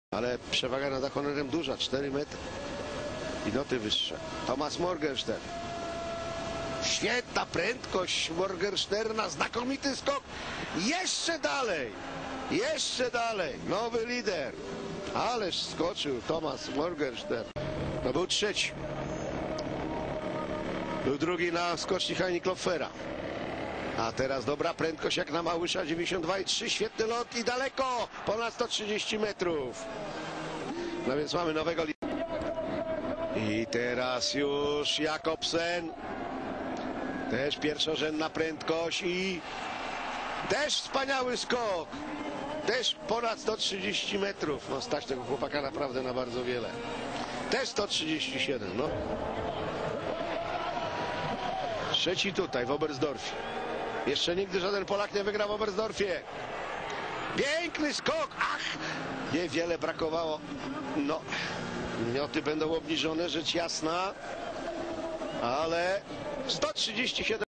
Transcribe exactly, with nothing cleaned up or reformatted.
Ale przewaga nad Ahonerem duża, cztery metry. I noty wyższe. Thomas Morgenstern. Świetna prędkość Morgensterna, znakomity skok. Jeszcze dalej, jeszcze dalej. Nowy lider. Ależ skoczył Thomas Morgenstern. To był trzeci. Był drugi na skoczni Heini Klopfera. A teraz dobra prędkość jak na Małysza, dziewięćdziesiąt dwa i trzy. Świetny lot i daleko, ponad sto trzydzieści metrów. No więc mamy nowego lidera. I teraz już Jakobsen. Też pierwszorzędna prędkość i też wspaniały skok. Też ponad sto trzydzieści metrów. No stać tego chłopaka naprawdę na bardzo wiele. Też sto trzydzieści siedem. No. Trzeci tutaj w Oberstdorfie. Jeszcze nigdy żaden Polak nie wygrał w Oberstdorfie. Piękny skok. Ach, niewiele brakowało. No, mioty będą obniżone, rzecz jasna. Ale sto trzydzieści siedem.